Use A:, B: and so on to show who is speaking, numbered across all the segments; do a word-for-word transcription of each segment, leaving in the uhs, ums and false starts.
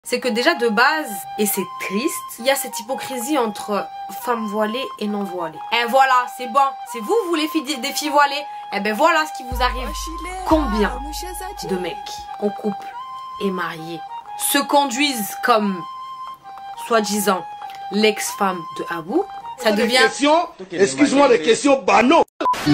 A: C'est que déjà de base, et c'est triste, il y a cette hypocrisie entre femmes voilées et non voilées. Et voilà, c'est bon, c'est vous, vous les filles, des filles voilées. Et ben voilà ce qui vous arrive. Combien de mecs en couple et mariés se conduisent comme, soi-disant, l'ex-femme de Abou? Ça devient...
B: Excuse-moi, des questions banaux.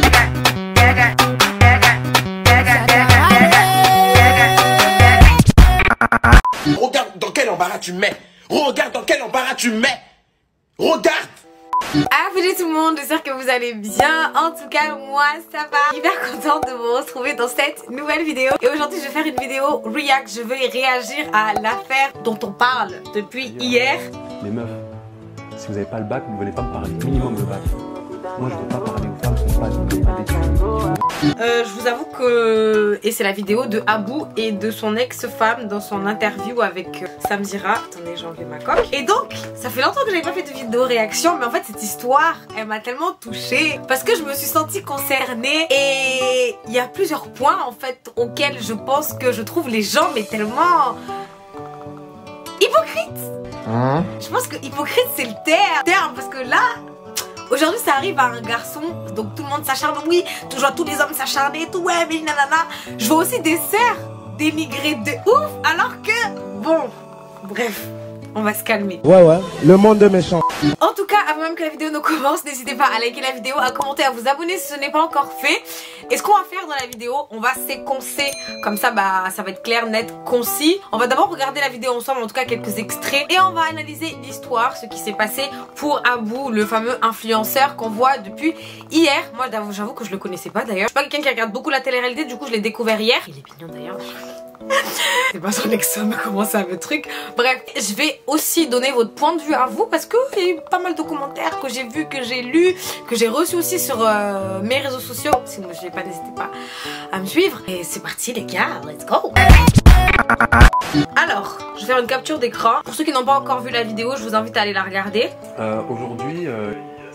B: Regarde dans quel embarras tu mets. Regarde dans quel embarras tu mets. Regarde.
A: Ah, salut tout le monde, j'espère que vous allez bien. En tout cas, moi ça va. Hyper contente de vous retrouver dans cette nouvelle vidéo. Et aujourd'hui, je vais faire une vidéo react. Je vais réagir à l'affaire dont on parle depuis hier.
C: Les meufs, si vous n'avez pas le bac, vous ne venez pas me parler minimum de bac. Moi, je ne veux pas parler aux femmes qui n'ont pas d'études.
A: Euh, je vous avoue que... Et c'est la vidéo de Abou et de son ex-femme dans son interview avec Samzira. Attendez, j'ai enlevé ma coque. Et donc, ça fait longtemps que j'avais pas fait de vidéo réaction, mais en fait, cette histoire, elle m'a tellement touchée. Parce que je me suis sentie concernée. Et il y a plusieurs points, en fait, auxquels je pense que je trouve les gens, mais tellement... hypocrites. Hein? Je pense que hypocrite, c'est le terme. Parce que là... aujourd'hui ça arrive à un garçon, donc tout le monde s'acharne, oui, tu vois tous les hommes s'acharner et tout, ouais mais nanana. Je vois aussi des sœurs dénigrer de ouf, alors que, bon, bref, on va se calmer.
B: Ouais ouais, le monde est méchant.
A: En tout cas, avant même que la vidéo ne commence, n'hésitez pas à liker la vidéo, à commenter, à vous abonner si ce n'est pas encore fait. Et ce qu'on va faire dans la vidéo, on va séquencer, comme ça bah ça va être clair, net, concis. On va d'abord regarder la vidéo ensemble, en tout cas quelques extraits, et on va analyser l'histoire, ce qui s'est passé pour Abou, le fameux influenceur qu'on voit depuis hier. Moi j'avoue que je le connaissais pas d'ailleurs. Je suis pas quelqu'un qui regarde beaucoup la télé-réalité, du coup je l'ai découvert hier. Il est mignon d'ailleurs. C'est pas son ex-homme, comment ça le truc. Bref, je vais aussi donner votre point de vue à vous, parce que il y a eu pas mal de commentaires que j'ai vus, que j'ai lus, que j'ai reçus aussi sur euh, mes réseaux sociaux. Si vous ne suivez pas, n'hésitez pas à me suivre. Et c'est parti les gars, let's go. Alors, je vais faire une capture d'écran. Pour ceux qui n'ont pas encore vu la vidéo, je vous invite à aller la regarder.
C: Euh, Aujourd'hui, euh...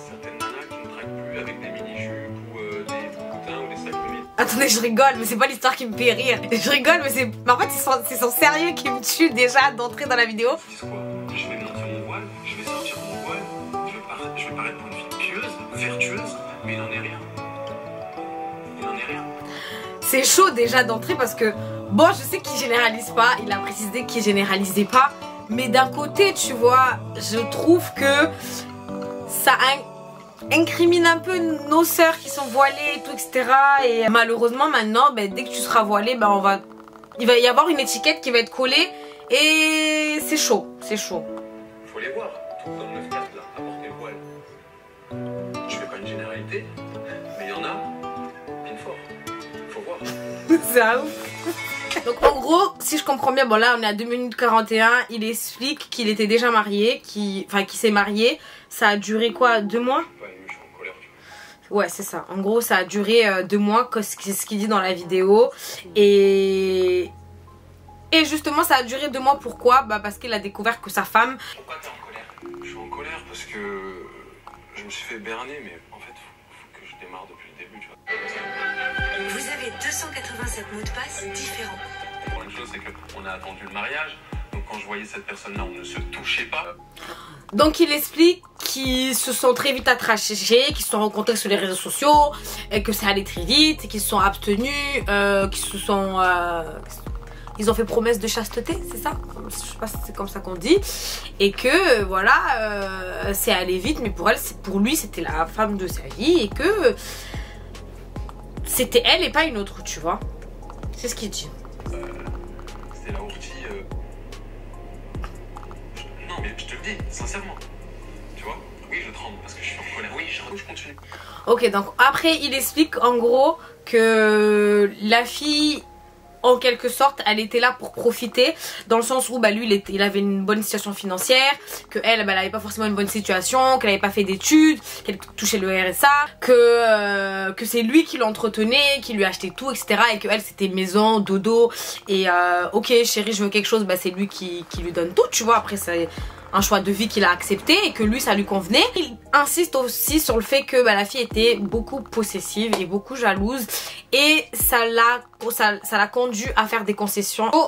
A: attendez, je rigole, mais c'est pas l'histoire qui me fait rire. Je rigole, mais c'est... en fait, c'est son, son sérieux qui me tue déjà d'entrer dans la vidéo.
D: Je vais montrer mon voile, je vais sortir mon voile, je vais, paraître, je vais paraître pour une fille pieuse, vertueuse, mais il n'en est rien. Il n'en est rien.
A: C'est chaud déjà d'entrer parce que, bon, je sais qu'il généralise pas, il a précisé qu'il généralisait pas, mais d'un côté, tu vois, je trouve que ça a incrimine un peu nos sœurs qui sont voilées et tout, et cetera. Et malheureusement maintenant, ben, dès que tu seras voilée, ben, on va... il va y avoir une étiquette qui va être collée. Et c'est chaud, c'est chaud.
D: Faut les voir, tout comme neuf quatre là, à porter le voile. Je fais pas une généralité, mais il y en a, bien fort. Faut voir.
A: C'est un ouf. Donc en gros, si je comprends bien, bon là on est à deux minutes quarante et un, il explique qu'il était déjà marié, qu'il enfin, qu'il s'est marié. Ça a duré quoi, deux mois? Ouais, c'est ça. En gros, ça a duré euh, deux mois, c'est ce qu'il dit dans la vidéo. Et... et justement, ça a duré deux mois. Pourquoi? Bah parce qu'il a découvert que sa femme...
D: Pourquoi t'es en colère? Je suis en colère parce que je me suis fait berner, mais en fait, faut, faut que je démarre depuis le début, tu vois.
E: Vous avez deux cent quatre-vingt-sept mots de passe différents.
D: Bon, une chose, c'est qu'on a attendu le mariage. Donc quand je voyais cette personne-là, on ne se touchait pas.
A: Donc il explique qu'ils se sont très vite attachés, qu'ils se sont rencontrés sur les réseaux sociaux, et que ça allait très vite, qu'ils se sont abstenus, euh, qu'ils se sont... Euh, ils ont fait promesse de chasteté, c'est ça? Je sais pas si c'est comme ça qu'on dit. Et que voilà, euh, c'est allé vite, mais pour elle, pour lui, c'était la femme de sa vie, et que c'était elle et pas une autre, tu vois. C'est ce qu'il dit.
D: Euh, c'était la ortie... Euh... Non mais je te le dis, sincèrement. Tu vois? Oui, je tremble parce que je suis en colère. Oui, je, je continue.
A: Ok, donc après il explique en gros que la fille, en quelque sorte, elle était là pour profiter, dans le sens où bah, lui il, était, il avait une bonne situation financière, que elle, bah, elle avait pas forcément une bonne situation, qu'elle avait pas fait d'études, qu'elle touchait le R S A, que, euh, que c'est lui qui l'entretenait, qui lui achetait tout, et cetera. Et que elle c'était maison, dodo, et euh, ok chérie je veux quelque chose, bah, c'est lui qui, qui lui donne tout, tu vois. Après c'est un choix de vie qu'il a accepté et que lui ça lui convenait. Il insiste aussi sur le fait que bah, la fille était beaucoup possessive et beaucoup jalouse, et ça l'a ça, ça l'a conduit à faire des concessions. Oh,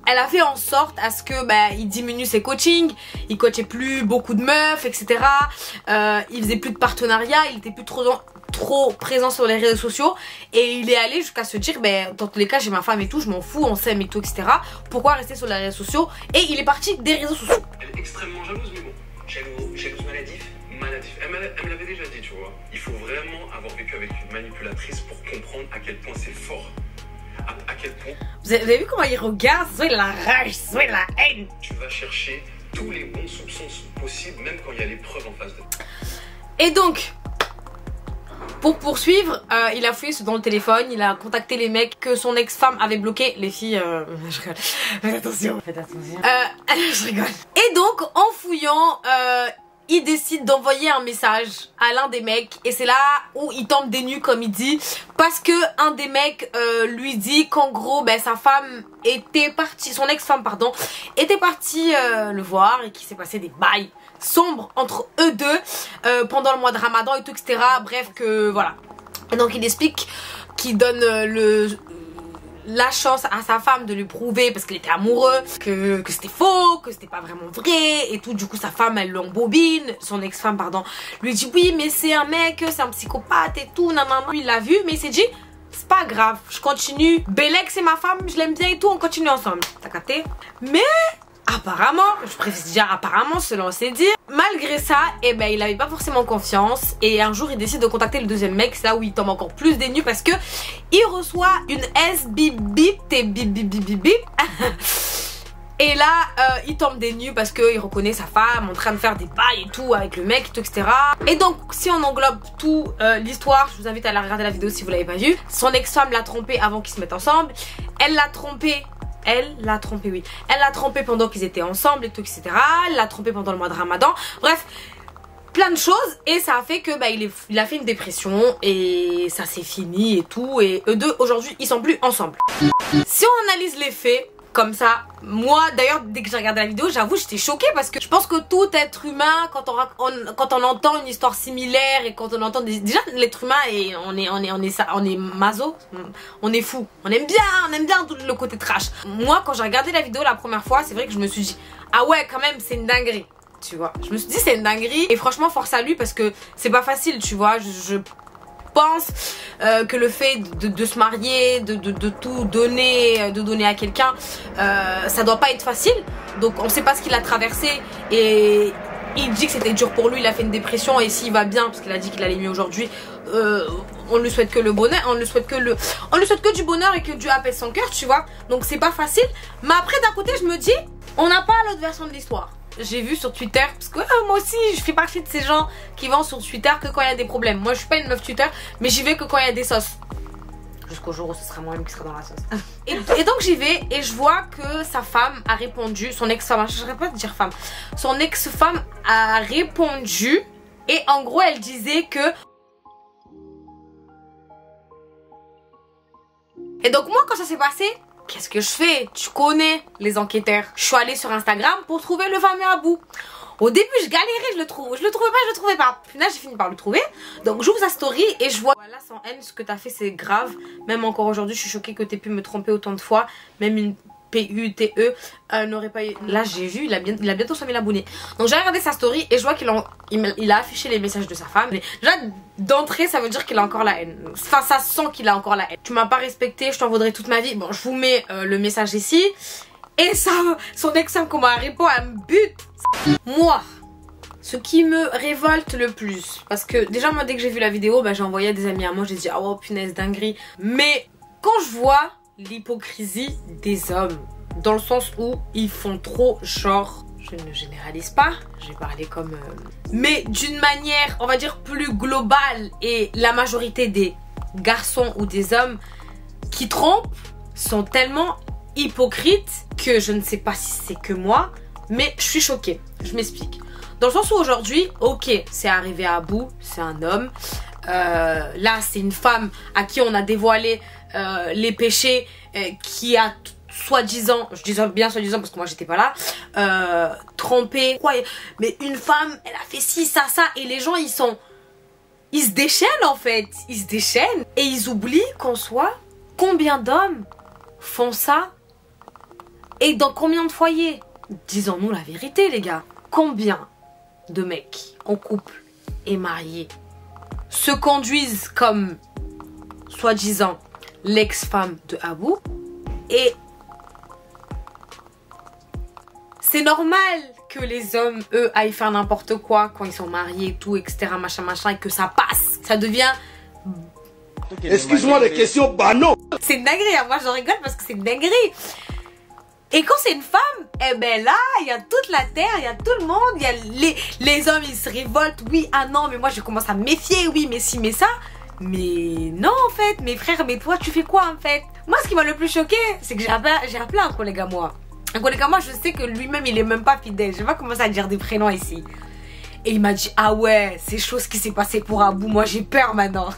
A: elle a fait en sorte à ce que bah, il diminue ses coachings, il coachait plus beaucoup de meufs, et cetera. Euh, il faisait plus de partenariats, il était plus trop, trop présent sur les réseaux sociaux et il est allé jusqu'à se dire ben dans tous les cas j'ai ma femme et tout, je m'en fous, on s'aime et tout, et cetera. Pourquoi rester sur les réseaux sociaux? Et il est parti des réseaux sociaux.
D: Elle est extrêmement jalouse, mais bon, jalouse, jalouse maladif, maladif. Elle, elle me l'avait déjà dit, tu vois. Il faut vraiment avoir vécu avec une manipulatrice pour comprendre à quel point c'est fort. À, à quel point.
A: Vous avez, vous avez vu comment il regarde? Soit il a la rage, soit il a la haine.
D: Tu vas chercher tous les bons soupçons possibles, même quand il y a les preuves en face de toi.
A: Et donc, pour poursuivre, euh, il a fouillé dans le téléphone, il a contacté les mecs que son ex-femme avait bloqués. Les filles, euh, je rigole. Faites attention. Faites attention. Euh, je rigole. Et donc, en fouillant, euh, il décide d'envoyer un message à l'un des mecs. Et c'est là où il tombe des nues, comme il dit. Parce que un des mecs euh, lui dit qu'en gros, ben, sa femme était partie, son ex-femme, pardon, était partie euh, le voir et qu'il s'est passé des bails sombre entre eux deux euh, pendant le mois de Ramadan et tout, et cetera. Bref, que voilà. Et donc il explique qu'il donne euh, le la chance à sa femme de lui prouver parce qu'il était amoureux que, que c'était faux, que c'était pas vraiment vrai et tout. Du coup sa femme elle l'embobine, son ex-femme pardon, lui dit oui mais c'est un mec, c'est un psychopathe et tout, nanana. Il l'a vu mais il s'est dit c'est pas grave, je continue. Bélec c'est ma femme, je l'aime bien et tout, on continue ensemble. T'as capté? Mais apparemment, je précise déjà apparemment selon ses dires, malgré ça, eh ben, il avait pas forcément confiance et un jour il décide de contacter le deuxième mec, c'est là où il tombe encore plus des nues parce que il reçoit une S bip bip et bip bip bip bip bip et là euh, il tombe des nues parce qu'il reconnaît sa femme en train de faire des bails et tout avec le mec et tout, et cetera. Et donc si on englobe tout euh, l'histoire, je vous invite à la regarder la vidéo si vous l'avez pas vue. Son ex-femme l'a trompé avant qu'ils se mettent ensemble, elle l'a trompé. Elle l'a trompé, oui. Elle l'a trompé pendant qu'ils étaient ensemble et tout, et cetera. Elle l'a trompé pendant le mois de Ramadan. Bref, plein de choses. Et ça a fait que bah, il, est, il a fait une dépression et ça s'est fini et tout. Et eux deux, aujourd'hui, ils sont plus ensemble. Si on analyse les faits, comme ça, moi d'ailleurs dès que j'ai regardé la vidéo j'avoue j'étais choquée parce que je pense que tout être humain quand on, on, quand on entend une histoire similaire et quand on entend des, déjà l'être humain et on est on est on est ça on est maso, on est fou, on aime bien on aime bien tout le côté trash. Moi quand j'ai regardé la vidéo la première fois c'est vrai que je me suis dit ah ouais quand même c'est une dinguerie, tu vois. Je me suis dit c'est une dinguerie et franchement force à lui parce que c'est pas facile, tu vois. Je, je pense euh, que le fait de, de se marier, de, de, de tout donner, de donner à quelqu'un, euh, ça doit pas être facile. Donc on sait pas ce qu'il a traversé et il dit que c'était dur pour lui, il a fait une dépression et s'il va bien, parce qu'il a dit qu'il allait mieux aujourd'hui, euh, on lui souhaite que le bonheur, on lui souhaite que le, on lui souhaite que du bonheur et que Dieu apaise son cœur, tu vois. Donc c'est pas facile. Mais après d'un côté je me dis, on n'a pas l'autre version de l'histoire. J'ai vu sur Twitter, parce que euh, moi aussi je fais partie de ces gens qui vont sur Twitter que quand il y a des problèmes. Moi je suis pas une meuf Twitter, mais j'y vais que quand il y a des sauces. Jusqu'au jour où ce sera moi-même qui sera dans la sauce. Et, et donc j'y vais et je vois que sa femme a répondu, son ex-femme, je ne pas dire femme, son ex-femme a répondu et en gros elle disait que... Et donc moi quand ça s'est passé, qu'est-ce que je fais? Tu connais les enquêteurs. Je suis allée sur Instagram pour trouver le fameux Abou. Au début, je galérais, je le trouve. Je le trouvais pas, je le trouvais pas. Puis là, j'ai fini par le trouver. Donc, j'ouvre sa story et je vois. Voilà, sans haine, ce que t'as fait, c'est grave. Même encore aujourd'hui, je suis choquée que t'aies pu me tromper autant de fois. Même une P U T E euh, n'aurait pas eu. Là, j'ai vu, il a, bien, il a bientôt cent mille abonnés. Donc, j'ai regardé sa story et je vois qu'il il, il a affiché les messages de sa femme. Mais déjà, d'entrée, ça veut dire qu'il a encore la haine. Enfin, ça sent qu'il a encore la haine. Tu m'as pas respecté, je t'en vaudrai toute ma vie. Bon, je vous mets euh, le message ici. Et ça, son ex-femme, comment elle répond, elle me bute. Moi, ce qui me révolte le plus, parce que déjà moi dès que j'ai vu la vidéo, bah, j'ai envoyé à des amis à moi, j'ai dit ah oh punaise dinguerie. Mais quand je vois l'hypocrisie des hommes, dans le sens où ils font trop genre, je ne généralise pas, je vais parler comme... Euh, mais d'une manière, on va dire plus globale, et la majorité des garçons ou des hommes qui trompent sont tellement hypocrites que je ne sais pas si c'est que moi, mais je suis choquée. Je m'explique. Dans le sens où aujourd'hui, ok, c'est arrivé à bout, c'est un homme. Euh, là, c'est une femme à qui on a dévoilé euh, les péchés, euh, qui a soi-disant, je dis bien soi-disant parce que moi j'étais pas là, euh, trompé. Quoi, mais une femme, elle a fait ci, ça, ça, et les gens ils sont, ils se déchaînent en fait, ils se déchaînent et ils oublient qu'en soi, combien d'hommes font ça Et dans combien de foyers? Disons-nous la vérité les gars. Combien de mecs en couple et mariés se conduisent comme soi-disant l'ex-femme de Abou? Et c'est normal que les hommes, eux, aillent faire n'importe quoi quand ils sont mariés et tout, et cetera, machin, machin, et que ça passe. Ça devient...
B: Excuse-moi des questions banaux.
A: C'est une dinguerie, hein. Moi je rigole parce que c'est une dinguerie. Et quand c'est une femme, eh ben là, il y a toute la terre, il y a tout le monde, il y a les, les hommes, ils se révoltent. Oui, ah non, mais moi je commence à me méfier, oui, mais si, mais ça. Mais non, en fait, mes frères, mais toi, tu fais quoi, en fait? Moi, ce qui m'a le plus choqué, c'est que j'ai appelé, j'ai appelé un collègue à moi. Un collègue à moi, je sais que lui-même, il est même pas fidèle. Je vais pas commencer à dire des prénoms ici. Et il m'a dit, ah ouais, c'est chaud ce qui s'est passé pour Abou. Moi, j'ai peur maintenant.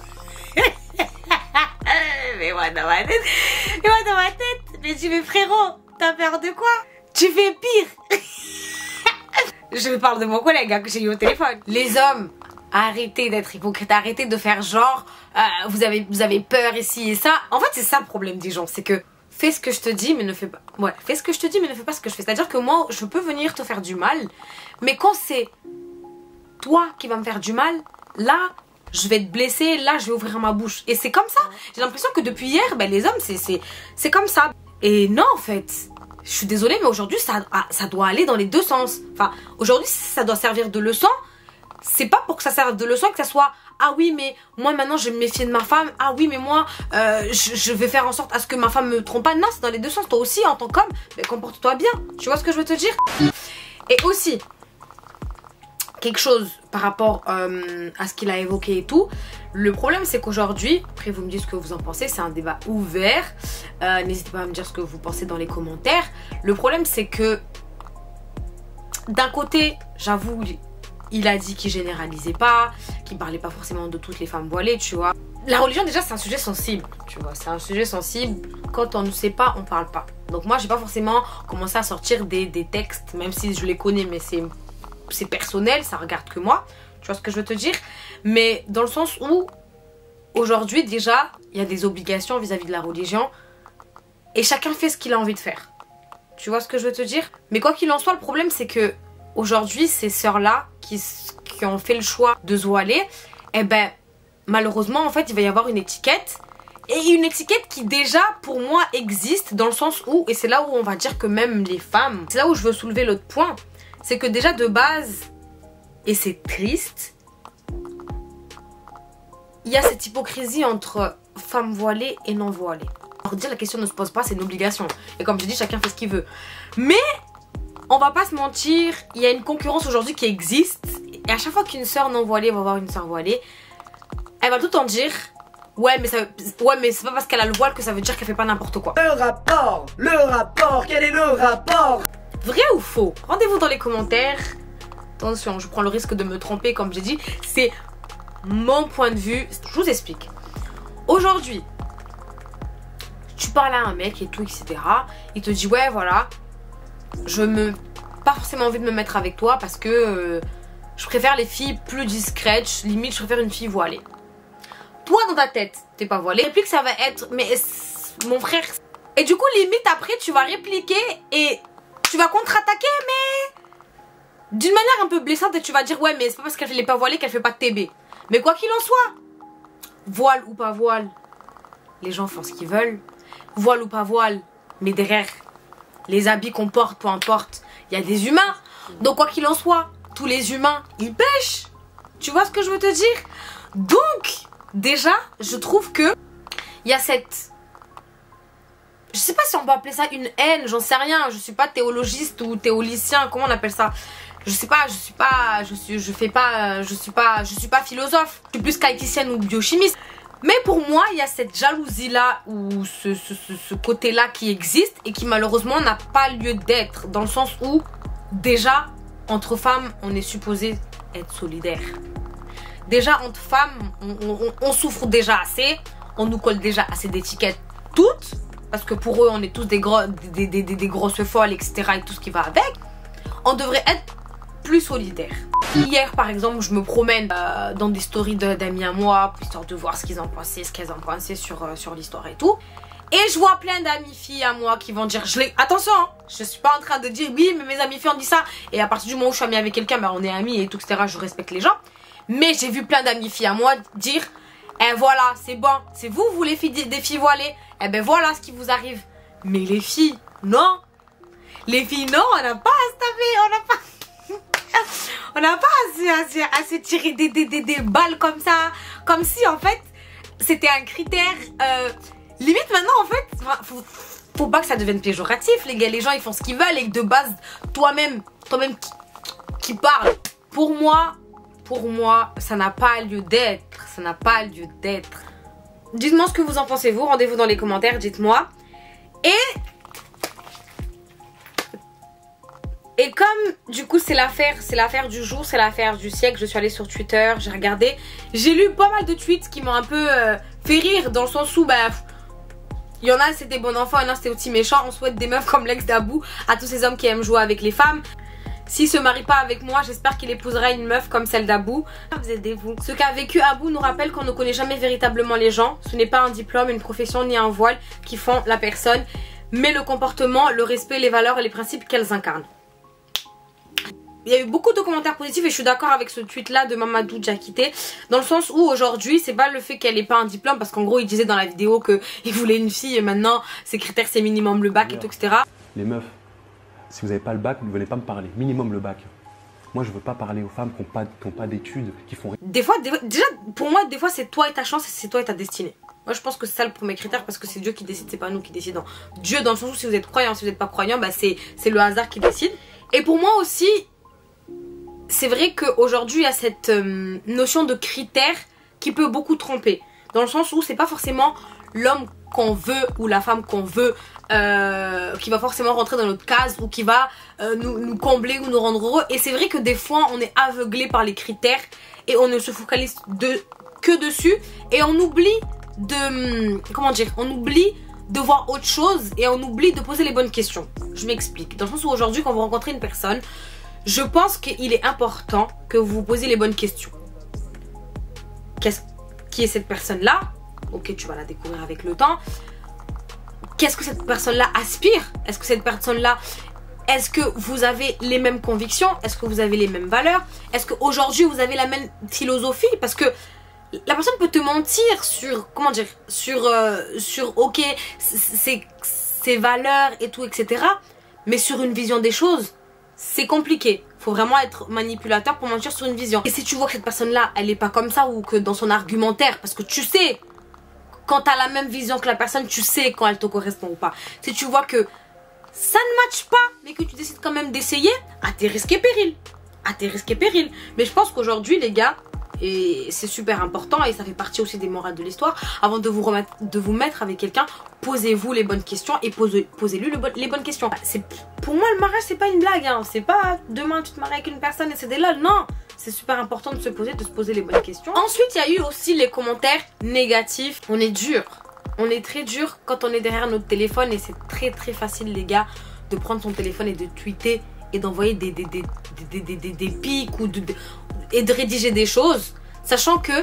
A: Mais moi, dans ma tête, mais moi, dans ma tête, mais je dis, mais frérot, t'as peur de quoi? Tu fais pire. Je parle de mon collègue hein, que j'ai eu au téléphone. Les hommes, arrêtez d'être hypocrites, arrêtez de faire genre, euh, vous, avez, vous avez peur ici et ça. En fait, c'est ça le problème des gens, c'est que fais ce que je te dis, mais ne fais pas. Ouais, fais ce que je te dis, mais ne fais pas ce que je fais. C'est-à-dire que moi, je peux venir te faire du mal, mais quand c'est toi qui vas me faire du mal, là, je vais te blesser, là, je vais ouvrir ma bouche. Et c'est comme ça. J'ai l'impression que depuis hier, ben, les hommes, c'est comme ça. Et non, en fait, je suis désolée, mais aujourd'hui, ça, ça doit aller dans les deux sens. Enfin, aujourd'hui, ça doit servir de leçon. C'est pas pour que ça serve de leçon que ça soit ah oui mais moi maintenant je vais me méfier de ma femme, ah oui mais moi euh, je, je vais faire en sorte à ce que ma femme me trompe pas. Non, c'est dans les deux sens. Toi aussi en tant qu'homme, mais comporte-toi bien. Tu vois ce que je veux te dire? Et aussi quelque chose par rapport euh, à ce qu'il a évoqué et tout. Le problème c'est qu'aujourd'hui, après vous me dites ce que vous en pensez, c'est un débat ouvert, euh, n'hésitez pas à me dire ce que vous pensez dans les commentaires. Le problème c'est que d'un côté j'avoue, il a dit qu'il généralisait pas, qu'il parlait pas forcément de toutes les femmes voilées, tu vois. La religion déjà c'est un sujet sensible, tu vois, c'est un sujet sensible. Quand on ne sait pas, on parle pas. Donc moi j'ai pas forcément commencé à sortir des, des textes, même si je les connais, mais c'est c'est personnel, ça regarde que moi. Tu vois ce que je veux te dire? Mais dans le sens où aujourd'hui déjà il y a des obligations vis-à-vis de la religion et chacun fait ce qu'il a envie de faire. Tu vois ce que je veux te dire? Mais quoi qu'il en soit, le problème c'est que aujourd'hui, ces sœurs-là qui, qui ont fait le choix de se voiler, eh ben, malheureusement, en fait, il va y avoir une étiquette. Et une étiquette qui déjà, pour moi, existe dans le sens où, et c'est là où on va dire que même les femmes, c'est là où je veux soulever l'autre point, c'est que déjà de base, et c'est triste, il y a cette hypocrisie entre femmes voilées et non voilées. Alors dire la question ne se pose pas, c'est une obligation. Et comme je dis, chacun fait ce qu'il veut. Mais on va pas se mentir, il y a une concurrence aujourd'hui qui existe. Et à chaque fois qu'une soeur non voilée va voir une soeur voilée, elle va tout le temps dire ouais mais, ça, ouais, mais c'est pas parce qu'elle a le voile que ça veut dire qu'elle fait pas n'importe quoi.
F: Le rapport, le rapport, quel est le rapport?
A: Vrai ou faux? Rendez-vous dans les commentaires. Attention, je prends le risque de me tromper comme j'ai dit. C'est mon point de vue. Je vous explique. Aujourd'hui, tu parles à un mec et tout, et cetera. Il te dit ouais voilà, je me pas forcément envie de me mettre avec toi parce que euh, je préfère les filles plus discrètes, limite je préfère une fille voilée. Toi dans ta tête t'es pas voilée, réplique ça va être mais mon frère, et du coup limite après tu vas répliquer et tu vas contre-attaquer mais d'une manière un peu blessante et tu vas dire ouais mais c'est pas parce qu'elle n'est pas voilée qu'elle fait pas de T B. Mais quoi qu'il en soit, voile ou pas voile, les gens font ce qu'ils veulent. Voile ou pas voile, mais derrière les habits qu'on porte, peu importe, il y a des humains. Donc quoi qu'il en soit, tous les humains, ils pêchent. Tu vois ce que je veux te dire? Donc, déjà, je trouve que il y a cette... Je sais pas si on peut appeler ça une haine, j'en sais rien. Je suis pas théologiste ou théolicien, comment on appelle ça? Je sais pas, je suis pas... Je suis, je fais pas... Je suis pas... Je suis pas philosophe. Je suis plus caïticienne ou biochimiste. Mais pour moi, il y a cette jalousie-là ou ce, ce, ce, ce côté-là qui existe et qui malheureusement n'a pas lieu d'être. Dans le sens où, déjà, entre femmes, on est supposé être solidaires. Déjà, entre femmes, on, on, on souffre déjà assez. On nous colle déjà assez d'étiquettes toutes. Parce que pour eux, on est tous des, gros, des, des, des, des grosses folles, et cetera. Et tout ce qui va avec. On devrait être plus solidaires. Hier par exemple je me promène euh, dans des stories d'amis à moi, histoire de voir ce qu'ils en pensaient, ce qu'elles en pensaient sur, euh, sur l'histoire et tout. Et je vois plein d'amis filles à moi qui vont dire, je les... attention, hein, Je suis pas en train de dire oui mais mes amis filles ont dit ça. Et à partir du moment où je suis amie avec quelqu'un, bah, on est amis et tout, et cetera. Je respecte les gens. Mais j'ai vu plein d'amis filles à moi dire eh voilà, c'est bon, c'est vous, vous les filles des filles voilées. Eh ben voilà ce qui vous arrive. Mais les filles, non. Les filles, non, on n'a pas à se taper, on n'a pas... on n'a pas à se, à, se, à se tirer des, des, des, des balles comme ça. Comme si, en fait, c'était un critère... Euh, limite, maintenant, en fait, faut, faut pas que ça devienne péjoratif, les gars. Les gens, ils font ce qu'ils veulent et de base, toi-même, toi-même qui, qui parle. Pour moi, pour moi, ça n'a pas lieu d'être. Ça n'a pas lieu d'être. Dites-moi ce que vous en pensez, vous. Rendez-vous dans les commentaires, dites-moi. Et... Et comme du coup c'est l'affaire, c'est l'affaire du jour, c'est l'affaire du siècle, je suis allée sur Twitter, j'ai regardé, j'ai lu pas mal de tweets qui m'ont un peu euh, fait rire dans le sens où bah il y en a c'était bon enfant, il y en a c'était aussi méchant. On souhaite des meufs comme l'ex d'Abou à tous ces hommes qui aiment jouer avec les femmes. S'il se marie pas avec moi, j'espère qu'il épousera une meuf comme celle d'Abou. Vous aidez-vous. Ce qu'a vécu Abou nous rappelle qu'on ne connaît jamais véritablement les gens. Ce n'est pas un diplôme, une profession ni un voile qui font la personne, mais le comportement, le respect, les valeurs et les principes qu'elles incarnent. Il y a eu beaucoup de commentaires positifs et je suis d'accord avec ce tweet là de Mamadou Diakité, dans le sens où aujourd'hui c'est pas le fait qu'elle ait pas un diplôme, parce qu'en gros il disait dans la vidéo qu'il voulait une fille et maintenant ses critères c'est minimum le bac et tout, et cetera.
C: Les meufs, si vous n'avez pas le bac, ne venez pas me parler, minimum le bac. Moi je veux pas parler aux femmes qui n'ont pas, qui ont pas d'études, qui font...
A: Des fois, des, déjà pour moi des fois c'est toi et ta chance et c'est toi et ta destinée. Moi je pense que c'est ça le premier critère, parce que c'est Dieu qui décide, c'est pas nous qui décidons. Dieu dans le sens où si vous êtes croyant, si vous n'êtes pas croyant, bah c'est le hasard qui décide. Et pour moi aussi, c'est vrai qu'aujourd'hui il y a cette euh, notion de critère qui peut beaucoup tromper. Dans le sens où c'est pas forcément l'homme qu'on veut ou la femme qu'on veut euh, qui va forcément rentrer dans notre case ou qui va euh, nous, nous combler ou nous rendre heureux. Et c'est vrai que des fois on est aveuglé par les critères et on ne se focalise de, que dessus. Et on oublie de... Comment dire, on oublie de voir autre chose et on oublie de poser les bonnes questions. Je m'explique. Dans le sens où aujourd'hui quand vous rencontrez une personne, je pense qu'il est important que vous vous posiez les bonnes questions. Qu'est-ce qui est cette personne-là? Ok, tu vas la découvrir avec le temps. Qu'est-ce que cette personne-là aspire? Est-ce que cette personne-là... Est-ce que vous avez les mêmes convictions? Est-ce que vous avez les mêmes valeurs? Est-ce qu'aujourd'hui vous avez la même philosophie? Parce que la personne peut te mentir sur... Comment dire? Sur... Euh, sur ok, ses, ses valeurs et tout, et cetera. Mais sur une vision des choses... C'est compliqué, faut vraiment être manipulateur pour mentir sur une vision. Et si tu vois que cette personne là elle est pas comme ça, ou que dans son argumentaire, parce que tu sais quand t'as la même vision que la personne, tu sais quand elle te correspond ou pas. Si tu vois que ça ne matche pas mais que tu décides quand même d'essayer, à tes risques et périls, à tes risques et périls. Mais je pense qu'aujourd'hui les gars, et c'est super important et ça fait partie aussi des morales de l'histoire, avant de vous remettre, de vous mettre avec quelqu'un, posez-vous les bonnes questions et posez, posez-lui le bon, les bonnes questions. Pour moi le mariage c'est pas une blague, hein. C'est pas demain tu te maries avec une personne et c'est des lol, non. C'est super important de se poser, de se poser les bonnes questions. Ensuite il y a eu aussi les commentaires négatifs. On est dur, on est très dur quand on est derrière notre téléphone et c'est très très facile les gars de prendre son téléphone et de tweeter et d'envoyer des, des, des, des, des, des, des pics ou de, de, et de rédiger des choses, sachant que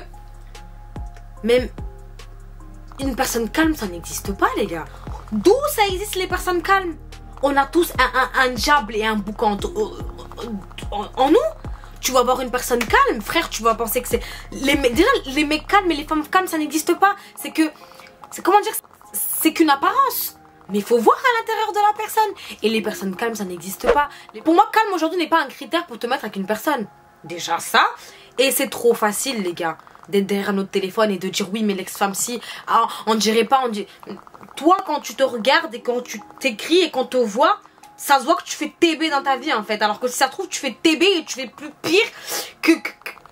A: même une personne calme ça n'existe pas les gars. D'où ça existe les personnes calmes? On a tous un, un, un diable et un boucan en, en, en nous. Tu vas voir une personne calme, frère, tu vas penser que c'est... Les, déjà les mecs calmes et les femmes calmes ça n'existe pas. C'est que... C'est comment dire? C'est qu'une apparence. Mais il faut voir à l'intérieur de la personne. Et les personnes calmes ça n'existe pas. Pour moi calme aujourd'hui n'est pas un critère pour te mettre avec une personne. Déjà ça. Et c'est trop facile les gars d'être derrière notre téléphone et de dire oui mais l'ex-femme si, ah, on dirait pas, on dit... Toi quand tu te regardes et quand tu t'écris et qu'on te voit, ça se voit que tu fais T B dans ta vie en fait. Alors que si ça se trouve tu fais T B et tu fais plus pire que, que,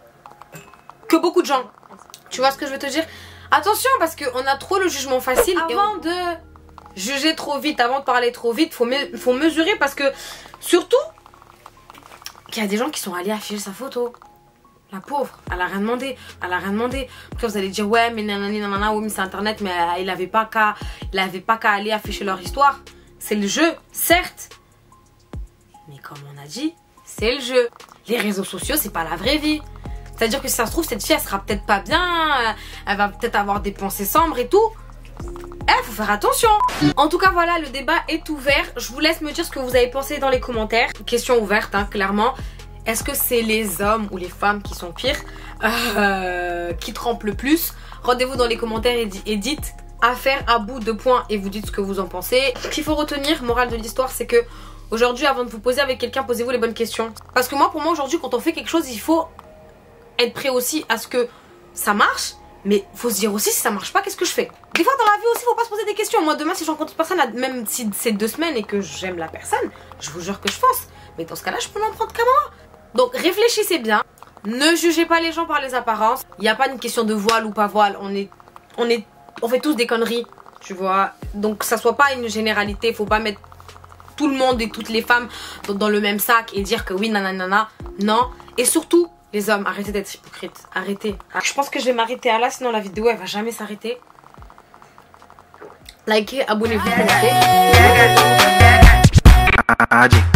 A: que beaucoup de gens. Tu vois ce que je veux te dire? Attention parce qu'on a trop le jugement facile. Avant on... de juger trop vite, avant de parler trop vite, faut, me... faut mesurer parce que surtout qu'il y a des gens qui sont allés afficher sa photo. La pauvre, elle a rien demandé, elle a rien demandé. Après vous allez dire ouais mais nanani nanana, oui mais c'est internet, mais il avait pas qu'à il avait pas qu'à aller afficher leur histoire. C'est le jeu, certes. Mais comme on a dit, c'est le jeu. Les réseaux sociaux, c'est pas la vraie vie. C'est-à-dire que si ça se trouve, cette fille, elle sera peut-être pas bien, elle va peut-être avoir des pensées sombres et tout. Eh, faut faire attention. En tout cas, voilà, le débat est ouvert. Je vous laisse me dire ce que vous avez pensé dans les commentaires. Question ouverte, hein, clairement. Est-ce que c'est les hommes ou les femmes qui sont pires, euh, qui trempent le plus? Rendez-vous dans les commentaires et, et dites affaire à bout de points et vous dites ce que vous en pensez. Ce qu'il faut retenir, morale de l'histoire, c'est que aujourd'hui, avant de vous poser avec quelqu'un, posez-vous les bonnes questions. Parce que moi, pour moi, aujourd'hui, quand on fait quelque chose, il faut être prêt aussi à ce que ça marche. Mais faut se dire aussi, si ça marche pas, qu'est-ce que je fais? Des fois, dans la vie aussi, faut pas se poser des questions. Moi, demain, si je rencontre une personne, même si c'est deux semaines et que j'aime la personne, je vous jure que je fonce. Mais dans ce cas-là, je peux m'en prendre qu'à moi. Donc, réfléchissez bien. Ne jugez pas les gens par les apparences. Il n'y a pas une question de voile ou pas voile. On est, on est, on fait tous des conneries, tu vois. Donc, ça soit pas une généralité. Faut pas mettre tout le monde et toutes les femmes dans, dans le même sac et dire que oui, nanana. Non. Et surtout, les hommes, arrêtez d'être hypocrites. Arrêtez. Je pense que je vais m'arrêter à là, sinon la vidéo, elle va jamais s'arrêter. Likez, abonnez-vous, commentez.